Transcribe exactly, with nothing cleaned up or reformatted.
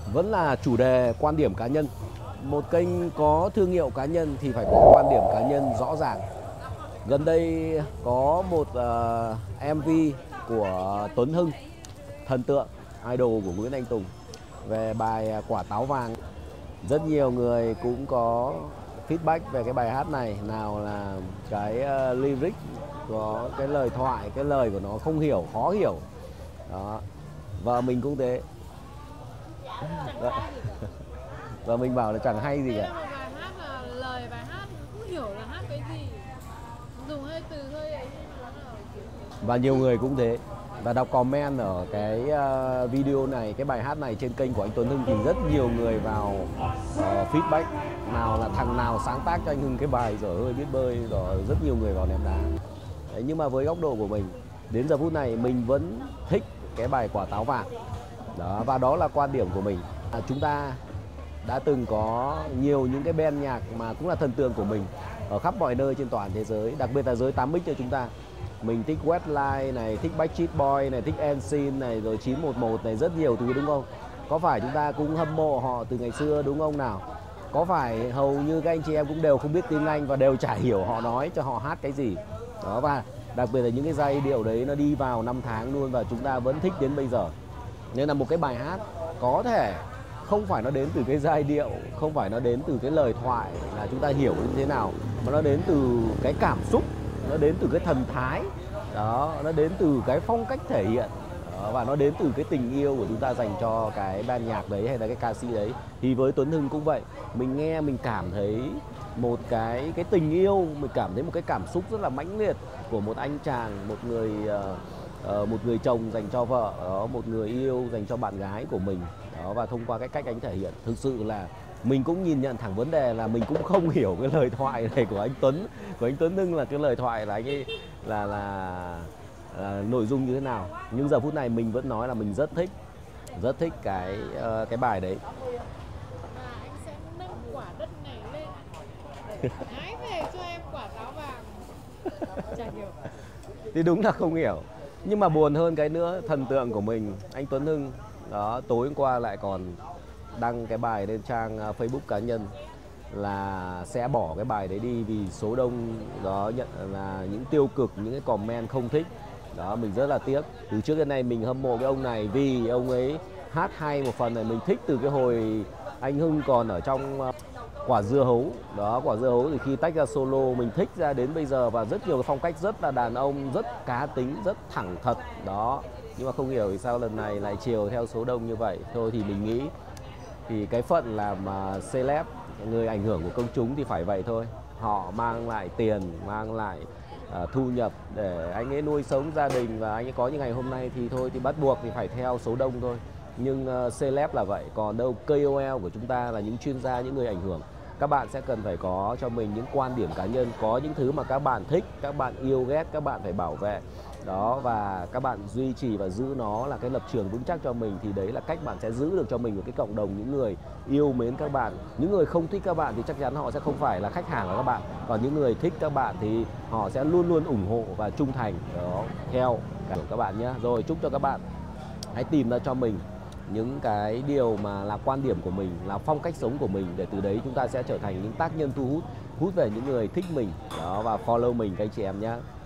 Vẫn là chủ đề quan điểm cá nhân. Một kênh có thương hiệu cá nhân thì phải có quan điểm cá nhân rõ ràng. Gần đây có một uh, em vê của Tuấn Hưng, thần tượng, idol của Nguyễn Anh Tùng, về bài Quả Táo Vàng. Rất nhiều người cũng có feedback về cái bài hát này. Nào là cái uh, lyric, có cái lời thoại, cái lời của nó không hiểu, khó hiểu. Đó. Và mình cũng thế. Đó. Và mình bảo là chẳng hay gì cả. Bài hát là lời bài hát không hiểu là hát cái gì, dùng hơi từ hơi ấy. Và nhiều người cũng thế. Và đọc comment ở cái uh, video này, cái bài hát này trên kênh của anh Tuấn Hưng thì rất nhiều người vào uh, feedback. Nào là thằng nào sáng tác cho anh Hưng cái bài giỏi hơi biết bơi, rồi rất nhiều người vào ném đá. Đấy, nhưng mà với góc độ của mình, đến giờ phút này mình vẫn thích cái bài Quả Táo Vàng. Đó, và đó là quan điểm của mình. À, chúng ta đã từng có nhiều những cái band nhạc mà cũng là thần tượng của mình ở khắp mọi nơi trên toàn thế giới, đặc biệt là giới tám x cho chúng ta. Mình thích Westlife này, thích Backstreet Boys này, thích en sin này, rồi chín một một này, rất nhiều thứ đúng không? Có phải chúng ta cũng hâm mộ họ từ ngày xưa đúng không nào? Có phải hầu như các anh chị em cũng đều không biết tiếng Anh và đều chả hiểu họ nói cho họ hát cái gì? Đó, và đặc biệt là những cái giai điệu đấy nó đi vào năm tháng luôn và chúng ta vẫn thích đến bây giờ. Nên là một cái bài hát có thể không phải nó đến từ cái giai điệu, không phải nó đến từ cái lời thoại là chúng ta hiểu như thế nào, mà nó đến từ cái cảm xúc, nó đến từ cái thần thái, đó, nó đến từ cái phong cách thể hiện, đó, và nó đến từ cái tình yêu của chúng ta dành cho cái ban nhạc đấy hay là cái ca sĩ đấy. Thì với Tuấn Hưng cũng vậy, mình nghe mình cảm thấy một cái cái tình yêu, mình cảm thấy một cái cảm xúc rất là mãnh liệt của một anh chàng, một người uh, một người chồng dành cho vợ, đó, một người yêu dành cho bạn gái của mình. Đó, và thông qua cái cách anh thể hiện, thực sự là mình cũng nhìn nhận thẳng vấn đề là mình cũng không hiểu cái lời thoại này của anh Tuấn, của anh Tuấn Hưng, là cái lời thoại là anh ấy là, là là nội dung như thế nào. Nhưng giờ phút này mình vẫn nói là mình rất thích, rất thích cái uh, cái bài đấy. Và anh sẽ nâng quả đất này lên để hái về cho em quả táo vàng. Chả hiểu. Thì đúng là không hiểu. Nhưng mà buồn hơn cái nữa, thần tượng của mình, anh Tuấn Hưng, đó, tối hôm qua lại còn đăng cái bài lên trang Facebook cá nhân là sẽ bỏ cái bài đấy đi vì số đông đó nhận là những tiêu cực, những cái comment không thích. Đó, mình rất là tiếc. Từ trước đến nay mình hâm mộ cái ông này vì ông ấy hát hay. Một phần này mình thích từ cái hồi anh Hưng còn ở trong Quả Dưa Hấu. Đó, Quả Dưa Hấu thì khi tách ra solo mình thích ra đến bây giờ, và rất nhiều cái phong cách rất là đàn ông, rất cá tính, rất thẳng thật. Đó, nhưng mà không hiểu vì sao lần này lại chiều theo số đông như vậy. Thôi thì mình nghĩ thì cái phận làm uh, celeb, người ảnh hưởng của công chúng thì phải vậy thôi. Họ mang lại tiền, mang lại uh, thu nhập để anh ấy nuôi sống gia đình và anh ấy có những ngày hôm nay, thì thôi thì bắt buộc thì phải theo số đông thôi. Nhưng uh, celeb là vậy, còn đâu ca o lờ của chúng ta là những chuyên gia, những người ảnh hưởng. Các bạn sẽ cần phải có cho mình những quan điểm cá nhân, có những thứ mà các bạn thích, các bạn yêu ghét, các bạn phải bảo vệ. Đó, và các bạn duy trì và giữ nó là cái lập trường vững chắc cho mình, thì đấy là cách bạn sẽ giữ được cho mình một cái cộng đồng những người yêu mến các bạn. Những người không thích các bạn thì chắc chắn họ sẽ không phải là khách hàng của các bạn, còn những người thích các bạn thì họ sẽ luôn luôn ủng hộ và trung thành đó theo cả của các bạn nhé. Rồi, chúc cho các bạn hãy tìm ra cho mình những cái điều mà là quan điểm của mình, là phong cách sống của mình, để từ đấy chúng ta sẽ trở thành những tác nhân thu hút hút về những người thích mình đó, và follow mình các anh chị em nhé.